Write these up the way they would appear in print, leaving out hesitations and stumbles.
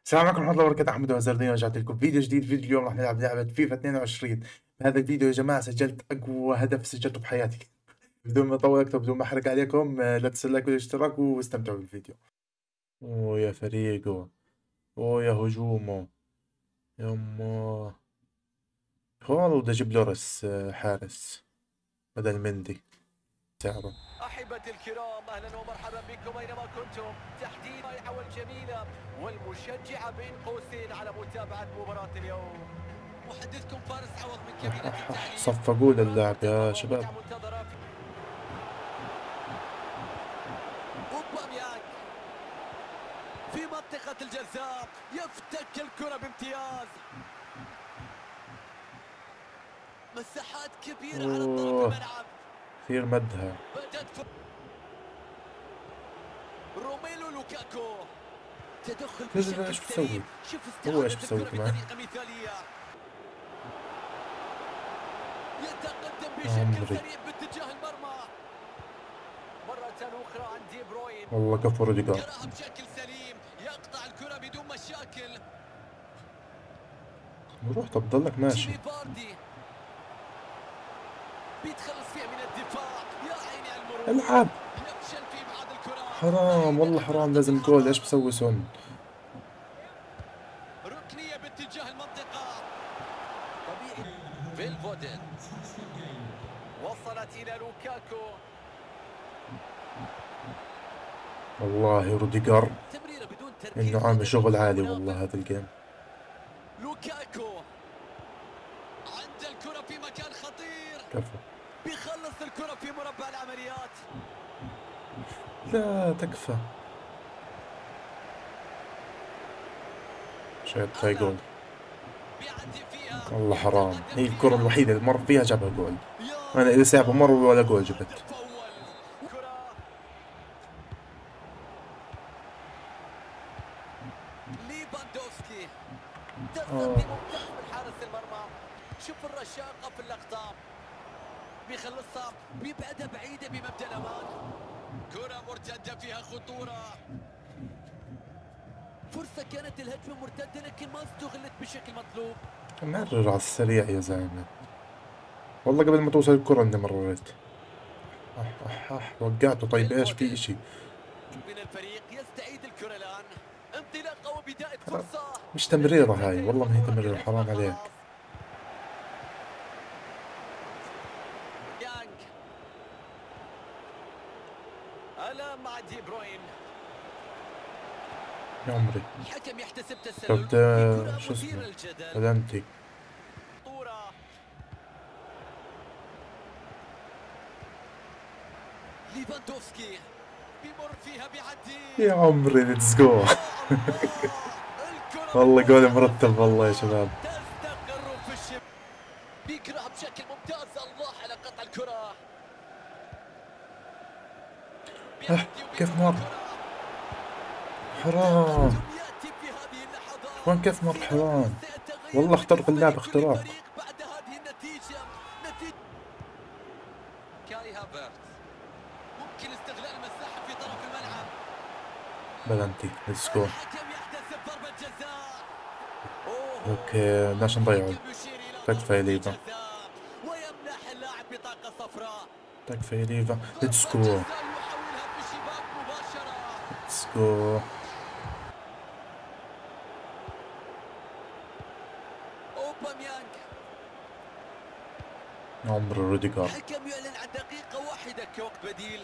السلام عليكم ورحمة الله وبركاته. أحمد وزردين رجعت لكم فيديو جديد. فيديو اليوم راح نلعب لعبة فيفا 22. بهذا الفيديو يا جماعة سجلت أقوى هدف سجلته بحياتي. بدون ما أطول أكثر، بدون ما أحرق عليكم، لا تنسوا اللايك والاشتراك واستمتعوا بالفيديو. أوه يا فريقه، أوه يا هجومه، يما هو والله بدي أجيب لوريس حارس بدل مندي سعره. أحبتي الكرام، أهلا ومرحبا بكم أينما كنتم. تحديد الرائحة والجميلة والمشجعة بين قوسين على متابعة مباراة اليوم. محدثكم فارس عوض من كابينة التحليل. صفقوا للعب يا شباب. منتظرة أوباميانغ في منطقة الجزاء، يفتك الكرة بامتياز. مساحات كبيرة على طرف الملعب. كثير مدها. روميلو لوكاكو، تدخل ايش بشكل بسوي؟ سليم. شوف هو ايش استعادة بسوي الكرة كمان؟ بطريقة مثالية. يتقدم يا بشكل عمري سريع باتجاه المرمى. مرة أخرى عن دي بروين، والله كفو روديجر. يراها بشكل سليم، يقطع الكرة بدون مشاكل. روح طب ضلك ماشي. جيمي فاردي بيتخلص فيها من الدفاع. يا عيني على المرور. العب. يفشل في ابعاد الكرة. حرام والله حرام، لازم جول. ايش بسوي سون؟ ركنية باتجاه المنطقة. طبيعي. فيلفودن وصلت إلى لوكاكو. والله روديجر تمريرة بدون تركيز. انه عامل شغل عالي والله هذا الجيم. لوكاكو عند الكرة في مكان خطير. كفو. بيخلص الكرة في مربع العمليات. لا تكفى. شايف هاي جول. والله حرام، هي الكرة الوحيدة اللي مر فيها جابها جول. انا اذا سابها مرة ولا جول جبت. ليفاندوفسكي تصدي ممتاز من حارس المرمى. شوف الرشاقة في اللقطة، بيخلصها بيبعدها بعيدة بمبدأ الأمان. كرة مرتدة فيها خطورة. فرصة كانت الهجمة مرتدة لكن ما استغلت بشكل مطلوب. مرر على السريع يا زلمة، والله قبل ما توصل الكرة اني مررت. وقعته. طيب ايش في اشي؟ من الفريق يستعيد الكرة الآن. انطلاقة وبداية فرصة. مش تمريرة هاي، والله ما هي تمريرة، حرام عليك. يانغ الآن مع دي بروين. يا عمري الحكم يحتسب تسلل. طب ده شو مثيرة اسمه؟ للجدل. بلنتي. ليفاندوفسكي بيمر فيها بيعدي. يا عمري ليتس جو. والله جول مرتب والله يا شباب. تستقر في الشباك، بيقراها بشكل ممتاز. الله على قطع الكرة. كيف مر؟ حرام. وين كيف مر؟ حرام والله. اخترق اللعب اختراق. بعد هذه النتيجة كاي هافرتز ممكن استغلال المساحة في طرف الملعب. بلنتي ليتس جو. الحكم يحتسب ضربة جزاء. اوكي بدناش نضيعه. تكفى يا ليفا، ويمنح اللاعب بطاقة صفراء. تكفى يا ليفا. ليتس جو ليتس جو. أوباميانغ. عمر روديجر. الحكم يعلن عن دقيقة واحدة كوقت بديل.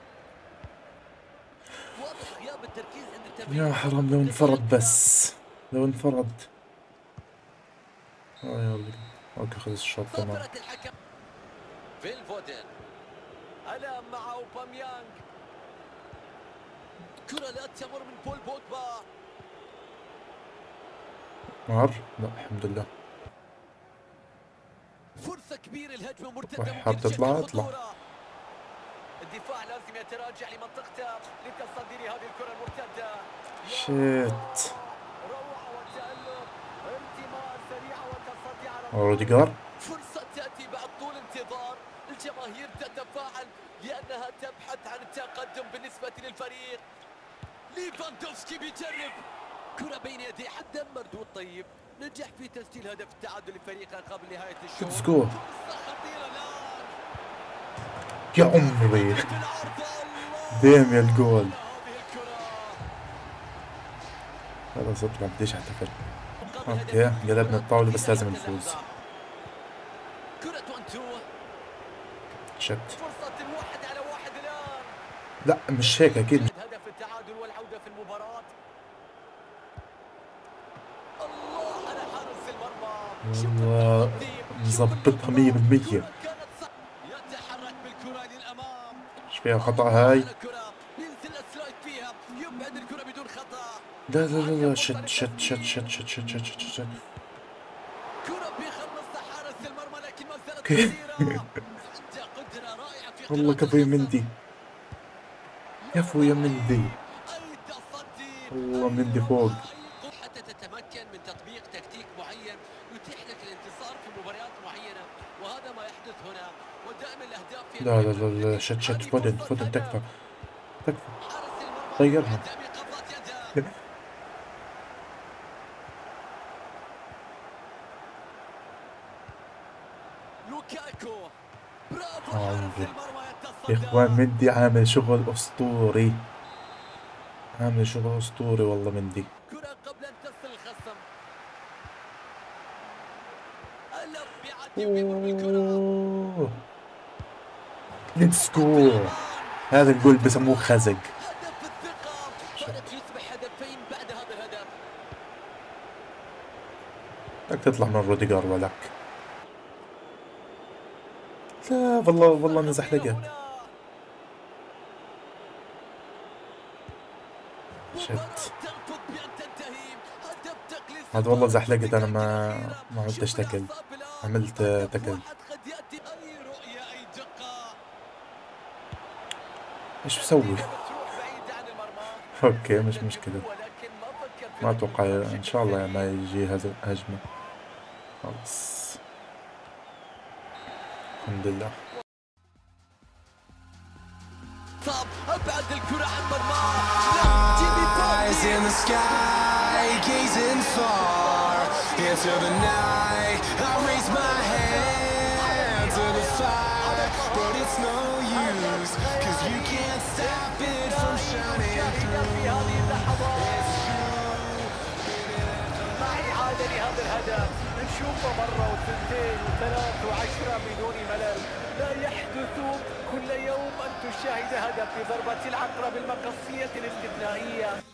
واضح غياب التركيز عند التمرير. يا حرام لو انفرد، بس لو انفرد. يلا اوكي خلص الشوط تمام. فيلفودن الآن مع أوباميانغ. كرة لا تمر من بول بوجبا. مر؟ لا الحمد لله. فرصة كبيرة، الهجمة مرتدة. حاب تطلع اطلع. الدفاع لازم يتراجع لمنطقته لتصدي لهذه الكرة المرتدة. شيت. روعة وتألق، ارتماء سريعة وتصدي على روديجر. فرصة تأتي بعد طول انتظار. الجماهير تتفاعل لأنها تبحث عن التقدم بالنسبة للفريق. ليفاندوفسكي بيجرب. كرة بين يديه حتى مردود طيب، نجح في تسجيل هدف التعادل لفريقه قبل نهاية الشوط. ليتس جو. فرصة خطيرة الآن. يا عمري في العارضة. الله ديم يا الجول. هذه الكرة. خلاص اطلع بديش احتفل. مقابل اوكي هدف قلبنا الطاولة بس لازم حتى نفوز. اللحظة. كرة 1-2. شت. فرصة 1-1 الآن. لا مش هيك اكيد. هدف التعادل والعودة في المباراة. الله على حارس المرمى. والله مظبطها 100%. يتحرك بالكرة للأمام. ايش فيها خطأ هاي؟ ينزل السلايد فيها، يبعد الكرة بدون خطأ. لا لا لا لا شت شت شت شت شت شت شت شت شت. كرة بيخلصها حارس المرمى لكن ما زالت كثيرة. عنده قدرة رائعة في والله كفو مندي. كفو يا مندي. أي تصدي. والله مندي فوق. حتى تتمكن من تطبيق تكتيك معين يتيح لك الانتصار في مباريات معينة، وهذا ما يحدث هنا. ودائما الأهداف في لا لا لا لا شت شت فودن فودن تكفى تكفى. غيرها. لوكاكو. برافو عمري. حارس المرمى يا يتصدى. اخوان مندي عامل شغل اسطوري. عامل شغل اسطوري والله مندي. كرة قبل أن تصل الخصم. ألف بيعدي وبيمر بالكرة. ليتس جو. هذا الجول بسموه خزق. هدف الثقة. كانت يصبح هدفين بعد هذا الهدف. بدك تطلع من روديجر ولك. لا والله نزحلقت. شت. هذا والله زحلقت. انا ما عملتش تكل. عملت تكل. ايش بسوي؟ اوكي مش مشكلة. ما اتوقع ان شاء الله ما يجي هجمة. خلص الحمد لله. طب ابعد الكرة عن مرماه. Eyes in the sky, gazing far into the night. I raise my hand to the fire, but it's no use, 'cause you can't stop it from shining through. في هذه اللحظات مع إعادة لهذا الهدف نشوفه مرة وثنتين وثلاث وعشرة بدون ملل. لا يحدث كل يوم أن تشاهد هدف بضربة العقرب المقصية الاستثنائية.